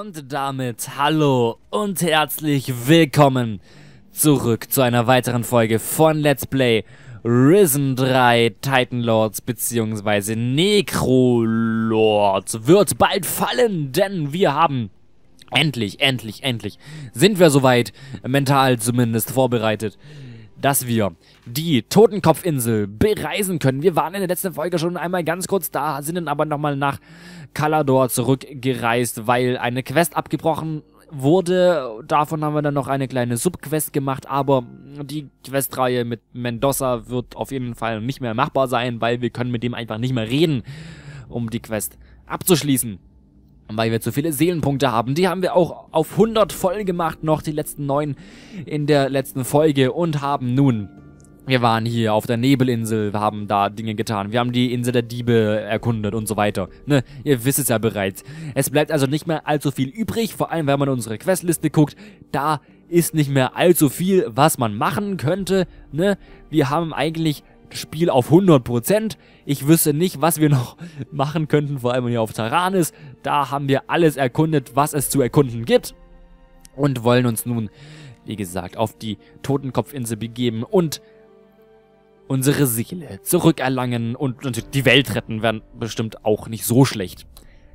Und damit hallo und herzlich willkommen zurück zu einer weiteren Folge von Let's Play Risen 3 Titan Lords bzw. Necrolords wird bald fallen, denn wir haben endlich sind wir soweit, mental zumindest vorbereitet, dass wir die Totenkopfinsel bereisen können. Wir waren in der letzten Folge schon einmal ganz kurz da, sind dann aber nochmal nach Calador zurückgereist, weil eine Quest abgebrochen wurde. Davon haben wir dann noch eine kleine Subquest gemacht, aber die Questreihe mit Mendoza wird auf jeden Fall nicht mehr machbar sein, weil wir können mit dem einfach nicht mehr reden, um die Quest abzuschließen. Weil wir zu viele Seelenpunkte haben. Die haben wir auch auf 100 voll gemacht, noch die letzten 9 in der letzten Folge und haben nun... Wir waren hier auf der Nebelinsel, wir haben da Dinge getan, wir haben die Insel der Diebe erkundet und so weiter. Ne, ihr wisst es ja bereits. Es bleibt also nicht mehr allzu viel übrig, vor allem wenn man in unsere Questliste guckt, da ist nicht mehr allzu viel, was man machen könnte. Ne, wir haben eigentlich das Spiel auf 100%. Ich wüsste nicht, was wir noch machen könnten, vor allem hier auf Taranis. Da haben wir alles erkundet, was es zu erkunden gibt. Und wollen uns nun, wie gesagt, auf die Totenkopfinsel begeben und unsere Seele zurückerlangen und die Welt retten, wären bestimmt auch nicht so schlecht.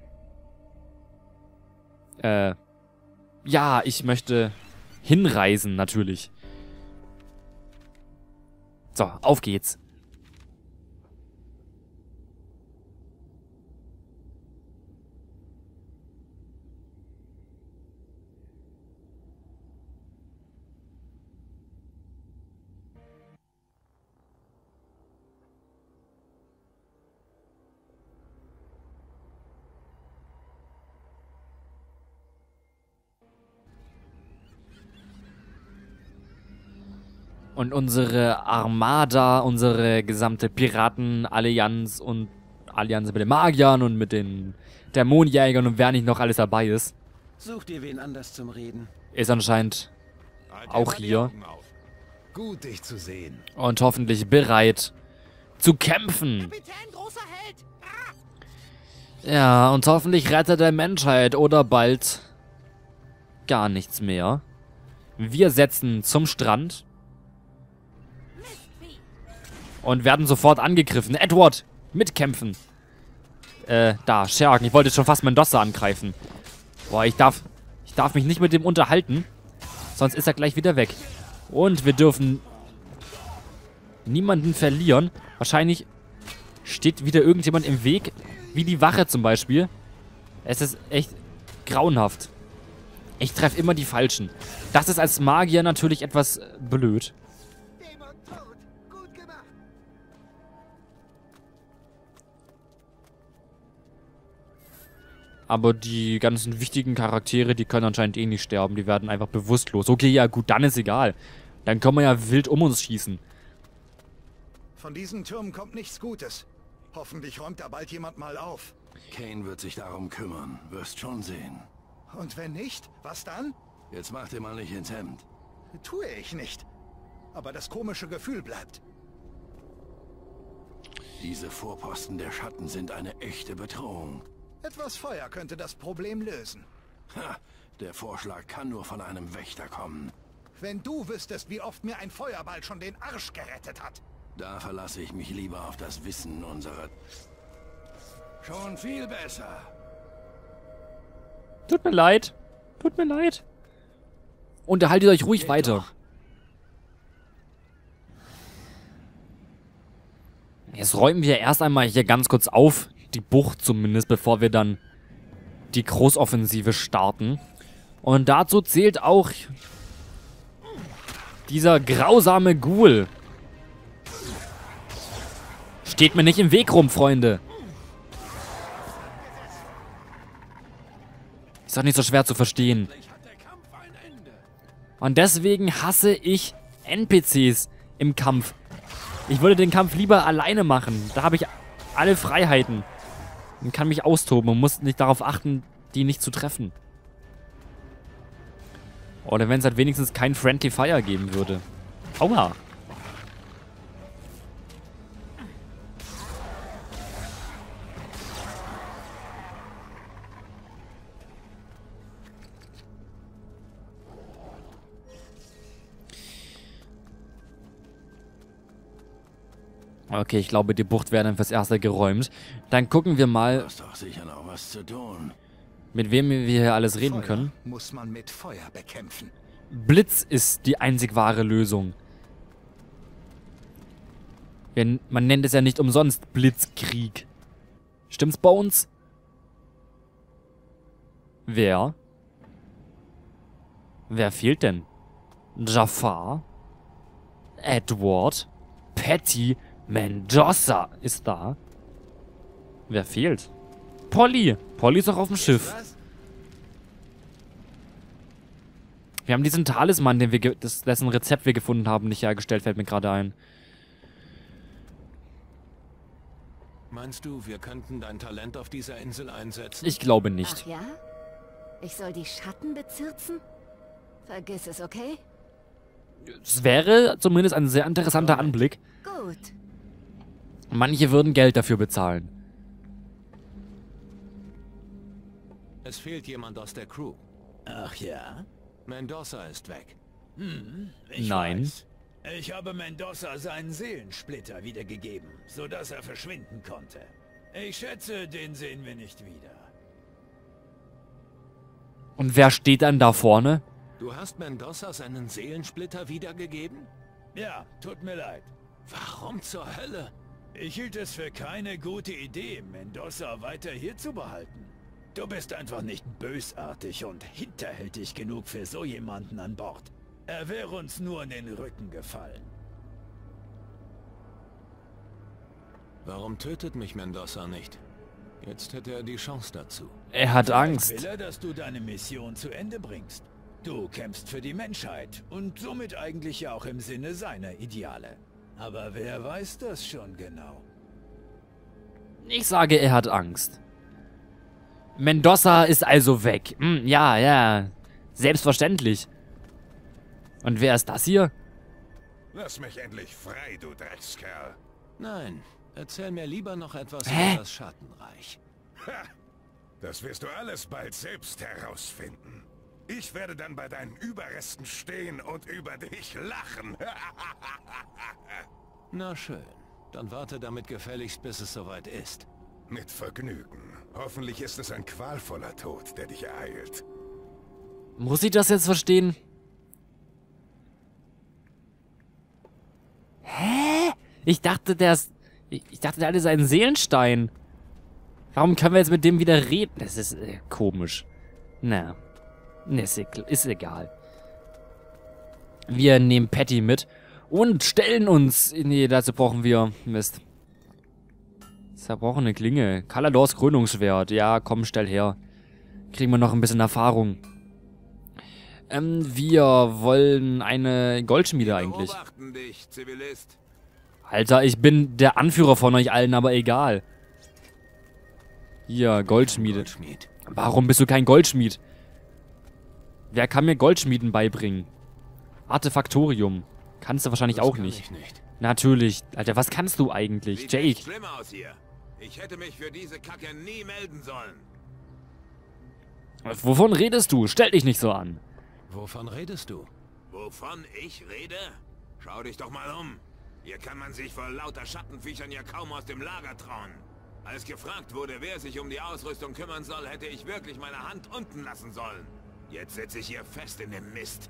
Ja, ich möchte hinreisen, natürlich. So, auf geht's. Und unsere Armada, unsere gesamte Piratenallianz und Allianz mit den Magiern und mit den Dämonenjägern und wer nicht noch alles dabei ist. Such dir wen anders zum Reden. Ist anscheinend auch hier. Gut, dich zu sehen. Und hoffentlich bereit zu kämpfen. Kapitän, großer Held! Ja, und hoffentlich rettet der Menschheit oder bald gar nichts mehr. Wir setzen zum Strand. Und werden sofort angegriffen. Edward, mitkämpfen. Da, Schergen. Ich wollte schon fast Mendoza angreifen. Boah, ich darf mich nicht mit dem unterhalten. Sonst ist er gleich wieder weg. Und wir dürfen niemanden verlieren. Wahrscheinlich steht wieder irgendjemand im Weg. Wie die Wache zum Beispiel. Es ist echt grauenhaft. Ich treffe immer die Falschen. Das ist als Magier natürlich etwas blöd. Aber die ganzen wichtigen Charaktere, die können anscheinend eh nicht sterben. Die werden einfach bewusstlos. Okay, ja gut, dann ist egal. Dann können wir ja wild um uns schießen. Von diesen Türmen kommt nichts Gutes. Hoffentlich räumt da bald jemand mal auf. Kane wird sich darum kümmern. Wirst schon sehen. Und wenn nicht, was dann? Jetzt mach dir mal nicht ins Hemd. Tue ich nicht. Aber das komische Gefühl bleibt. Diese Vorposten der Schatten sind eine echte Bedrohung. Etwas Feuer könnte das Problem lösen. Ha, der Vorschlag kann nur von einem Wächter kommen. Wenn du wüsstest, wie oft mir ein Feuerball schon den Arsch gerettet hat. Da verlasse ich mich lieber auf das Wissen unserer... Schon viel besser. Tut mir leid. Tut mir leid. Unterhaltet euch ruhig weiter. Jetzt räumen wir erst einmal hier ganz kurz auf. Die Bucht zumindest, bevor wir dann die Großoffensive starten. Und dazu zählt auch dieser grausame Ghoul. Steht mir nicht im Weg rum, Freunde. Ist doch nicht so schwer zu verstehen. Und deswegen hasse ich NPCs im Kampf. Ich würde den Kampf lieber alleine machen. Da habe ich alle Freiheiten. Man kann mich austoben und muss nicht darauf achten, die nicht zu treffen. Oder wenn es halt wenigstens kein Friendly Fire geben würde. Aua. Okay, ich glaube, die Bucht wäre dann fürs Erste geräumt. Dann gucken wir mal, Hast doch sicher noch was zu tun. mit wem wir hier alles reden Feuer können. muss man mit Feuer bekämpfen. Blitz ist die einzig wahre Lösung. Man nennt es ja nicht umsonst Blitzkrieg. Stimmt's bei uns? Wer? Wer fehlt denn? Jafar? Edward? Patty? Mendoza ist da. Wer fehlt? Polly. Polly ist auch auf dem Schiff. Wir haben diesen Talisman, dessen Rezept wir gefunden haben, nicht hergestellt, fällt mir gerade ein. Meinst du, wir könnten dein Talent auf dieser Insel einsetzen? Ich glaube nicht. Ach ja? Ich soll die Schatten bezirzen? Vergiss es, okay? Es wäre zumindest ein sehr interessanter Anblick. Gut. Manche würden Geld dafür bezahlen. Es fehlt jemand aus der Crew. Ach ja? Mendoza ist weg. Ich Nein. weiß. Ich habe Mendoza seinen Seelensplitter wiedergegeben, sodass er verschwinden konnte. Ich schätze, den sehen wir nicht wieder. Und wer steht dann da vorne? Du hast Mendoza seinen Seelensplitter wiedergegeben? Ja, tut mir leid. Warum zur Hölle? Ich hielt es für keine gute Idee, Mendoza weiter hier zu behalten. Du bist einfach nicht bösartig und hinterhältig genug für so jemanden an Bord. Er wäre uns nur in den Rücken gefallen. Warum tötet mich Mendoza nicht? Jetzt hätte er die Chance dazu. Er hat Vielleicht Angst. will er, dass du deine Mission zu Ende bringst. Du kämpfst für die Menschheit und somit eigentlich ja auch im Sinne seiner Ideale. Aber wer weiß das schon genau? Ich sage, er hat Angst. Mendoza ist also weg. Ja, ja. Selbstverständlich. Und wer ist das hier? Lass mich endlich frei, du Dreckskerl. Nein, erzähl mir lieber noch etwas Hä? über das Schattenreich. Ha! Das wirst du alles bald selbst herausfinden. Ich werde dann bei deinen Überresten stehen und über dich lachen. Na schön, dann warte damit gefälligst, bis es soweit ist. Mit Vergnügen. Hoffentlich ist es ein qualvoller Tod, der dich ereilt. Muss ich das jetzt verstehen? Hä? Ich dachte, der hat seinen Seelenstein. Warum können wir jetzt mit dem wieder reden? Das ist komisch. Na, ist egal. Wir nehmen Patty mit und stellen uns... Nee, dazu brauchen wir... Mist. Zerbrochene Klinge. Kaladors Krönungsschwert. Ja, komm, stell her. Kriegen wir noch ein bisschen Erfahrung. Wir wollen eine Goldschmiede eigentlich. Beobachten dich, Zivilist. Alter, ich bin der Anführer von euch allen, aber egal. Hier, Goldschmiede. Goldschmied. Warum bist du kein Goldschmied? Wer kann mir Goldschmieden beibringen? Artefaktorium. Kannst du wahrscheinlich Das auch kann nicht. ich nicht. Natürlich. Alter, was kannst du eigentlich? Sieht Jake. echt schlimm aus hier. Ich hätte mich für diese Kacke nie melden sollen. Wovon redest du? Stell dich nicht so an. Wovon redest du? Wovon ich rede? Schau dich doch mal um. Hier kann man sich vor lauter Schattenviechern ja kaum aus dem Lager trauen. Als gefragt wurde, wer sich um die Ausrüstung kümmern soll, hätte ich wirklich meine Hand unten lassen sollen. Jetzt sitze ich hier fest in dem Mist.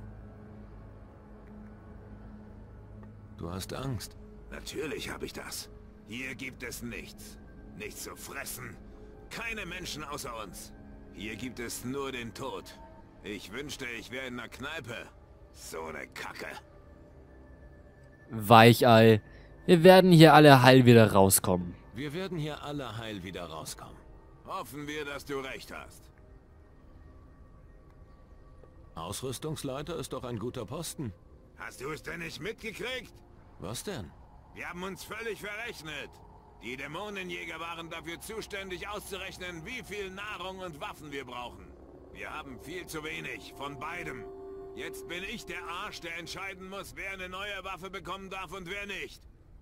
Du hast Angst. Natürlich habe ich das. Hier gibt es nichts. Nichts zu fressen. Keine Menschen außer uns. Hier gibt es nur den Tod. Ich wünschte, ich wäre in einer Kneipe. So eine Kacke. Weichei. Wir werden hier alle heil wieder rauskommen. Wir werden hier alle heil wieder rauskommen. Hoffen wir, dass du recht hast. Ausrüstungsleiter ist doch ein guter Posten. Hast du es denn nicht mitgekriegt? Was denn? Wir haben uns völlig verrechnet. Die Dämonenjäger waren dafür zuständig, auszurechnen, wie viel Nahrung und Waffen wir brauchen. Wir haben viel zu wenig, von beidem. Jetzt bin ich der Arsch, der entscheiden muss, wer eine neue Waffe bekommen darf und wer nicht.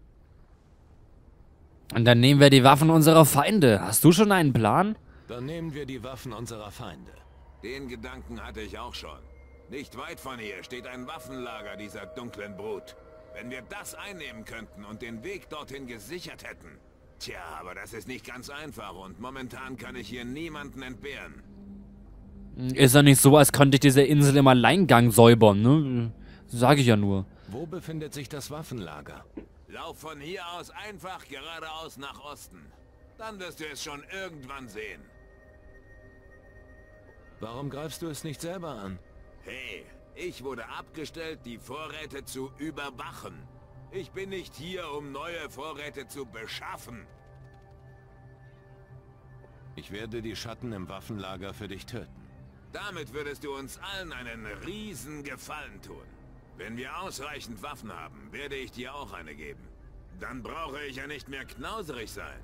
Und dann nehmen wir die Waffen unserer Feinde. Hast du schon einen Plan? Dann nehmen wir die Waffen unserer Feinde. Den Gedanken hatte ich auch schon. Nicht weit von hier steht ein Waffenlager dieser dunklen Brut. Wenn wir das einnehmen könnten und den Weg dorthin gesichert hätten. Tja, aber das ist nicht ganz einfach und momentan kann ich hier niemanden entbehren. Ist ja nicht so, als könnte ich diese Insel im Alleingang säubern, ne? Sag ich ja nur. Wo befindet sich das Waffenlager? Lauf von hier aus einfach geradeaus nach Osten. Dann wirst du es schon irgendwann sehen. Warum greifst du es nicht selber an? Hey, ich wurde abgestellt, die Vorräte zu überwachen. Ich bin nicht hier, um neue Vorräte zu beschaffen. Ich werde die Schatten im Waffenlager für dich töten. Damit würdest du uns allen einen riesen Gefallen tun. Wenn wir ausreichend Waffen haben, werde ich dir auch eine geben. Dann brauche ich ja nicht mehr knauserig sein.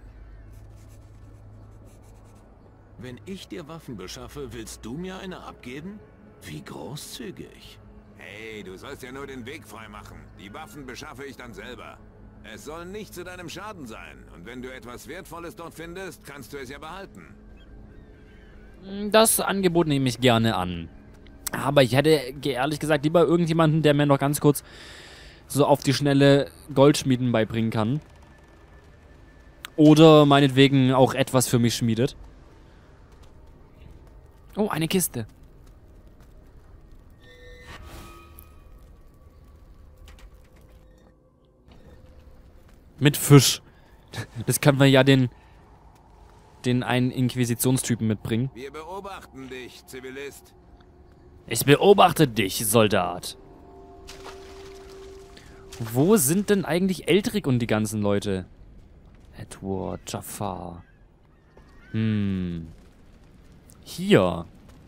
Wenn ich dir Waffen beschaffe, willst du mir eine abgeben? Wie großzügig. Hey, du sollst ja nur den Weg freimachen. Die Waffen beschaffe ich dann selber. Es soll nicht zu deinem Schaden sein. Und wenn du etwas Wertvolles dort findest, kannst du es ja behalten. Das Angebot nehme ich gerne an. Aber ich hätte ehrlich gesagt lieber irgendjemanden, der mir noch ganz kurz so auf die schnelle Goldschmieden beibringen kann. Oder meinetwegen auch etwas für mich schmiedet. Oh, eine Kiste. Mit Fisch. Das kann man ja den einen Inquisitionstypen mitbringen. Wir beobachten dich, Zivilist. Ich beobachte dich, Soldat. Wo sind denn eigentlich Eldrick und die ganzen Leute? Edward, Jafar. Hier.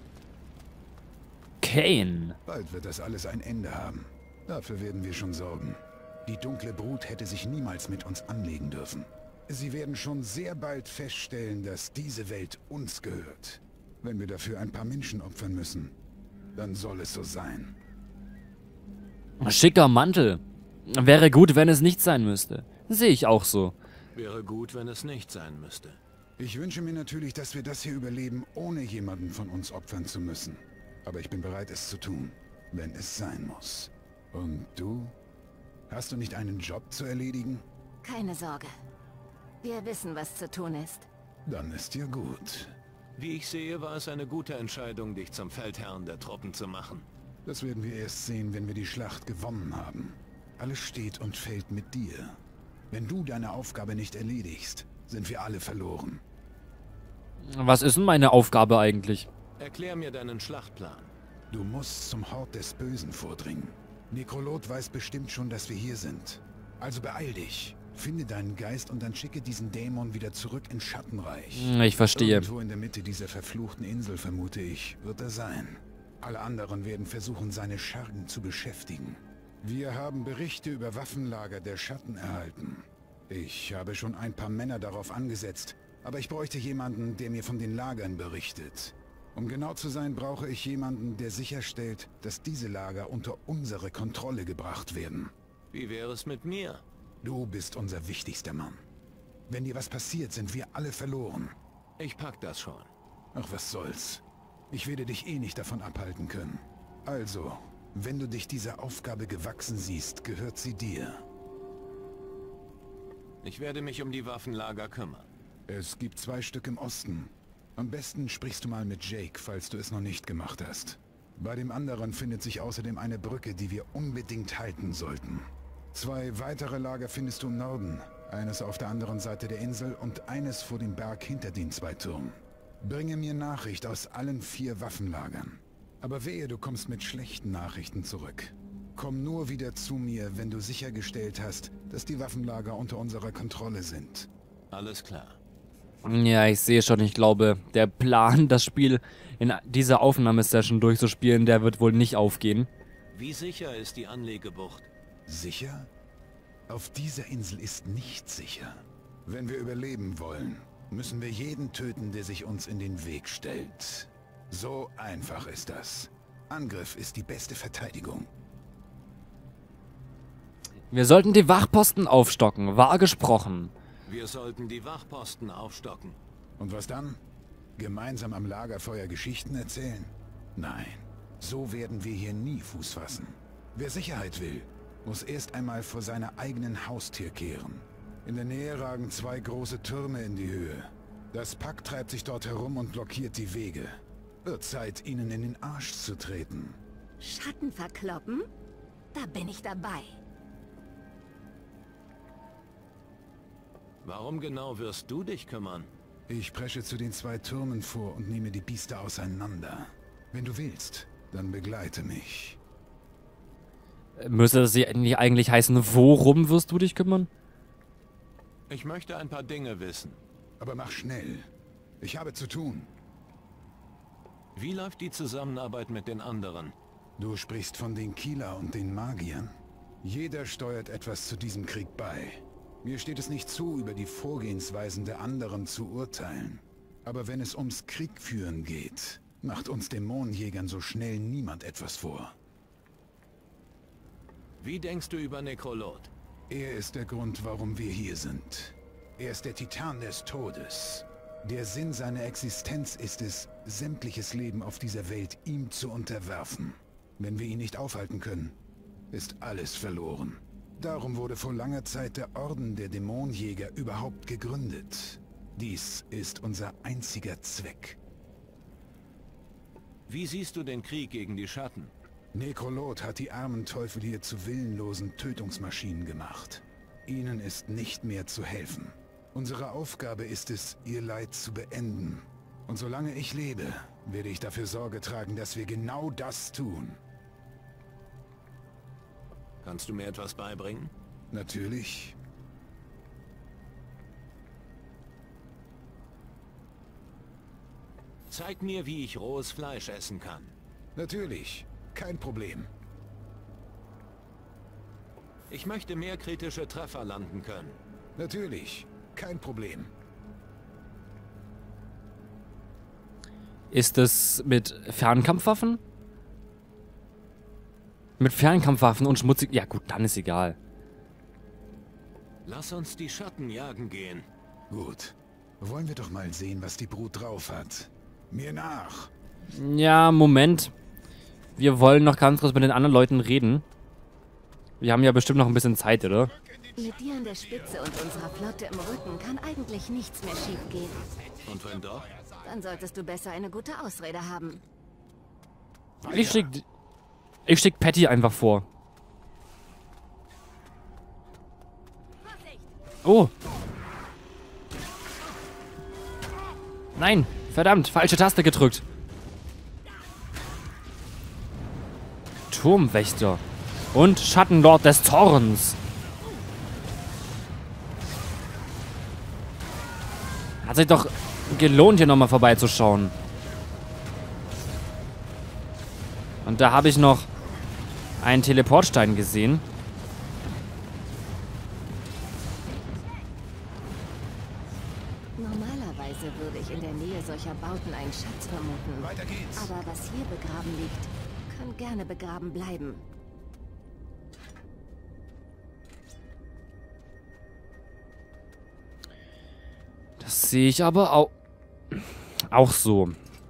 Kane. Bald wird das alles ein Ende haben. Dafür werden wir schon sorgen. Die dunkle Brut hätte sich niemals mit uns anlegen dürfen. Sie werden schon sehr bald feststellen, dass diese Welt uns gehört. Wenn wir dafür ein paar Menschen opfern müssen, dann soll es so sein. Schicker Mantel. Wäre gut, wenn es nicht sein müsste. Sehe ich auch so. Wäre gut, wenn es nicht sein müsste. Ich wünsche mir natürlich, dass wir das hier überleben, ohne jemanden von uns opfern zu müssen. Aber ich bin bereit, es zu tun, wenn es sein muss. Und du? Hast du nicht einen Job zu erledigen? Keine Sorge. Wir wissen, was zu tun ist. Dann ist ja gut. Wie ich sehe, war es eine gute Entscheidung, dich zum Feldherrn der Truppen zu machen. Das werden wir erst sehen, wenn wir die Schlacht gewonnen haben. Alles steht und fällt mit dir. Wenn du deine Aufgabe nicht erledigst, sind wir alle verloren. Was ist denn meine Aufgabe eigentlich? Erklär mir deinen Schlachtplan. Du musst zum Hort des Bösen vordringen. Nekrolot weiß bestimmt schon, dass wir hier sind. Also beeil dich. Finde deinen Geist und dann schicke diesen Dämon wieder zurück ins Schattenreich. Ich verstehe. Irgendwo in der Mitte dieser verfluchten Insel, vermute ich, wird er sein. Alle anderen werden versuchen, seine Schergen zu beschäftigen. Wir haben Berichte über Waffenlager der Schatten erhalten. Ich habe schon ein paar Männer darauf angesetzt, aber ich bräuchte jemanden, der mir von den Lagern berichtet. Um genau zu sein, brauche ich jemanden, der sicherstellt, dass diese Lager unter unsere Kontrolle gebracht werden. Wie wäre es mit mir? Du bist unser wichtigster Mann. Wenn dir was passiert, sind wir alle verloren. Ich pack das schon. Ach, was soll's. Ich werde dich eh nicht davon abhalten können. Also, wenn du dich dieser Aufgabe gewachsen siehst, gehört sie dir. Ich werde mich um die Waffenlager kümmern. Es gibt 2 Stück im Osten. Am besten sprichst du mal mit Jake, falls du es noch nicht gemacht hast. Bei dem anderen findet sich außerdem eine Brücke, die wir unbedingt halten sollten. 2 weitere Lager findest du im Norden. Eines auf der anderen Seite der Insel und eines vor dem Berg hinter den 2 Türmen. Bringe mir Nachricht aus allen 4 Waffenlagern. Aber wehe, du kommst mit schlechten Nachrichten zurück. Komm nur wieder zu mir, wenn du sichergestellt hast, dass die Waffenlager unter unserer Kontrolle sind. Alles klar. Ja, ich sehe schon, ich glaube, der Plan, das Spiel in dieser Aufnahmesession durchzuspielen, der wird wohl nicht aufgehen. Wie sicher ist die Anlegebucht? Sicher? Auf dieser Insel ist nichts sicher. Wenn wir überleben wollen, müssen wir jeden töten, der sich uns in den Weg stellt. So einfach ist das. Angriff ist die beste Verteidigung. Wir sollten die Wachposten aufstocken, wahr gesprochen. Wir sollten die Wachposten aufstocken. Und was dann? Gemeinsam am Lagerfeuer Geschichten erzählen? Nein, so werden wir hier nie Fuß fassen. Wer Sicherheit will, muss erst einmal vor seiner eigenen Haustür kehren. In der Nähe ragen 2 große Türme in die Höhe. Das Pack treibt sich dort herum und blockiert die Wege. Wird Zeit, ihnen in den Arsch zu treten. Schatten verkloppen? Da bin ich dabei. Warum genau wirst du dich kümmern? Ich presche zu den 2 Türmen vor und nehme die Biester auseinander. Wenn du willst, dann begleite mich. Müsste das nicht eigentlich heißen, worum wirst du dich kümmern? Ich möchte ein paar Dinge wissen. Aber mach schnell. Ich habe zu tun. Wie läuft die Zusammenarbeit mit den anderen? Du sprichst von den Kieler und den Magiern. Jeder steuert etwas zu diesem Krieg bei. Mir steht es nicht zu, über die Vorgehensweisen der anderen zu urteilen. Aber wenn es ums Kriegführen geht, macht uns Dämonenjägern so schnell niemand etwas vor. Wie denkst du über Nekrolot? Er ist der Grund, warum wir hier sind. Er ist der Titan des Todes. Der Sinn seiner Existenz ist es, sämtliches Leben auf dieser Welt ihm zu unterwerfen. Wenn wir ihn nicht aufhalten können, ist alles verloren. Darum wurde vor langer Zeit der Orden der Dämonenjäger überhaupt gegründet. Dies ist unser einziger Zweck. Wie siehst du den Krieg gegen die Schatten? Nekrolot hat die armen Teufel hier zu willenlosen Tötungsmaschinen gemacht. Ihnen ist nicht mehr zu helfen. Unsere Aufgabe ist es, ihr Leid zu beenden. Und solange ich lebe, werde ich dafür Sorge tragen, dass wir genau das tun. Kannst du mir etwas beibringen? Natürlich. Zeig mir, wie ich rohes Fleisch essen kann. Natürlich. Kein Problem. Ich möchte mehr kritische Treffer landen können. Natürlich. Kein Problem. Ist es mit Fernkampfwaffen? Mit Fernkampfwaffen und schmutzig... Ja gut, dann ist egal. Lass uns die Schatten jagen gehen. Gut. Wollen wir doch mal sehen, was die Brut drauf hat. Mir nach. Ja, Moment. Wir wollen noch ganz kurz mit den anderen Leuten reden. Wir haben ja bestimmt noch ein bisschen Zeit, oder? Mit dir an der Spitze und unserer Flotte im Rücken kann eigentlich nichts mehr schiefgehen. Und wenn doch? Dann solltest du besser eine gute Ausrede haben. Ich schick Patty einfach vor. Oh. Nein, verdammt, falsche Taste gedrückt. Turmwächter. Und Schattenlord des Zorns. Hat sich doch gelohnt, hier nochmal vorbeizuschauen. Und da habe ich noch einen Teleportstein gesehen. Normalerweise würde ich in der Nähe solcher Bauten einen Schatz vermuten. Weiter geht's. Aber was hier begraben liegt, kann gerne begraben bleiben. Das sehe ich aber auch so.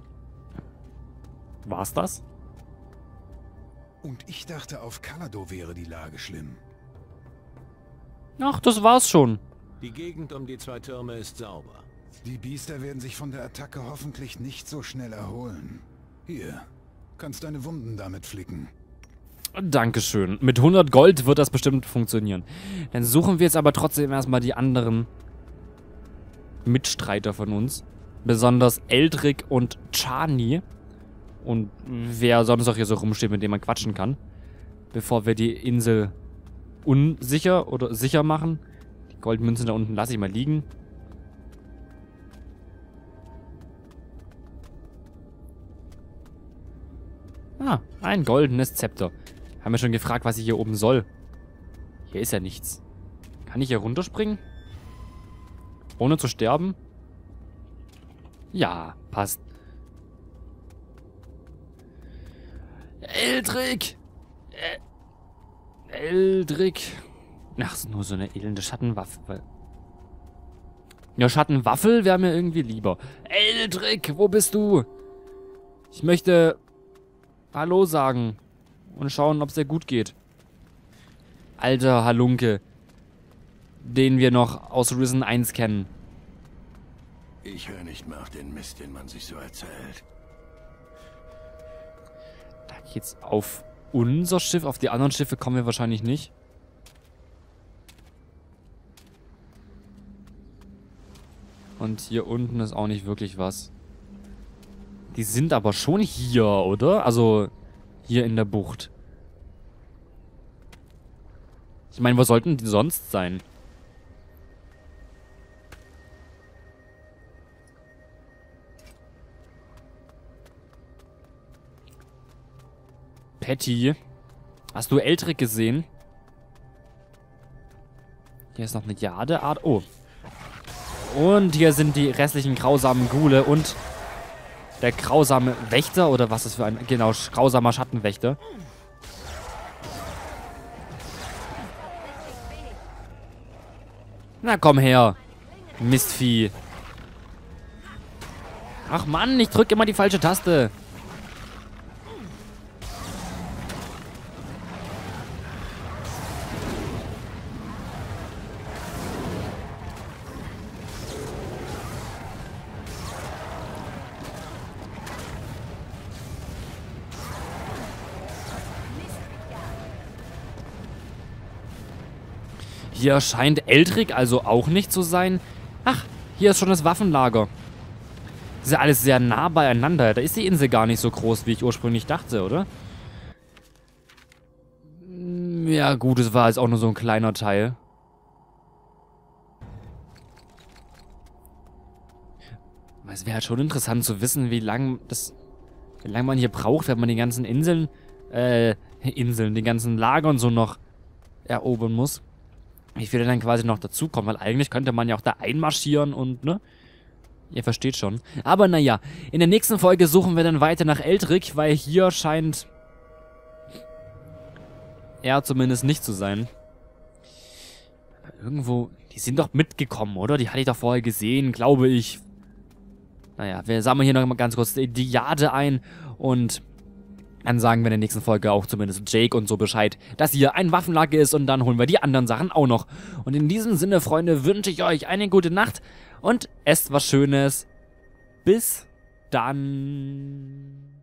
War's das? Und ich dachte, auf Kalado wäre die Lage schlimm. Ach, das war's schon. Die Gegend um die 2 Türme ist sauber. Die Biester werden sich von der Attacke hoffentlich nicht so schnell erholen. Hier, kannst deine Wunden damit flicken. Dankeschön. Mit 100 Gold wird das bestimmt funktionieren. Dann suchen wir jetzt aber trotzdem erstmal die anderen Mitstreiter von uns. Besonders Eldrick und Chani. Und wer sonst auch hier so rumsteht, mit dem man quatschen kann. Bevor wir die Insel unsicher oder sicher machen. Die Goldmünzen da unten lasse ich mal liegen. Ah, ein goldenes Zepter. Haben wir schon gefragt, was ich hier oben soll. Hier ist ja nichts. Kann ich hier runterspringen? Ohne zu sterben? Ja, passt. Eldrick! Eldrick. Ach, ist nur so eine elende Schattenwaffe. Ja, Schattenwaffel wäre mir irgendwie lieber. Eldrick, wo bist du? Ich möchte Hallo sagen und schauen, ob es dir gut geht. alter Halunke, den wir noch aus Risen 1 kennen. Ich höre nicht mehr auf den Mist, den man sich so erzählt. Da geht's auf unser Schiff. Auf die anderen Schiffe kommen wir wahrscheinlich nicht. Und hier unten ist auch nicht wirklich was. Die sind aber schon hier, oder? Also hier in der Bucht. Ich meine, wo sollten die sonst sein? Patty, hast du Eldrick gesehen? Hier ist noch eine Jadeart. Oh. Und hier sind die restlichen grausamen Ghule und der grausame Wächter, oder was ist für ein, genau, grausamer Schattenwächter. Na komm her, Mistvieh. Ach Mann, ich drücke immer die falsche Taste. Hier scheint Eldrick also auch nicht zu sein. Ach, hier ist schon das Waffenlager. Das ist ja alles sehr nah beieinander. Da ist die Insel gar nicht so groß, wie ich ursprünglich dachte, oder? Ja gut, es war jetzt auch nur so ein kleiner Teil. Es wäre halt schon interessant zu wissen, wie lange man hier braucht, wenn man die ganzen die ganzen Lager und so noch erobern muss. Wie viele dann quasi noch dazukommen, weil eigentlich könnte man ja auch da einmarschieren und, ne? Ihr versteht schon. Aber naja, in der nächsten Folge suchen wir dann weiter nach Eldrick, weil hier scheint er zumindest nicht zu sein. Aber irgendwo, die sind doch mitgekommen, oder? Die hatte ich doch vorher gesehen, glaube ich. Naja, wir sammeln hier noch mal ganz kurz die Jade ein und dann sagen wir in der nächsten Folge auch zumindest Jake und so Bescheid, dass hier ein Waffenlager ist und dann holen wir die anderen Sachen auch noch. Und in diesem Sinne, Freunde, wünsche ich euch eine gute Nacht und esst was Schönes. Bis dann.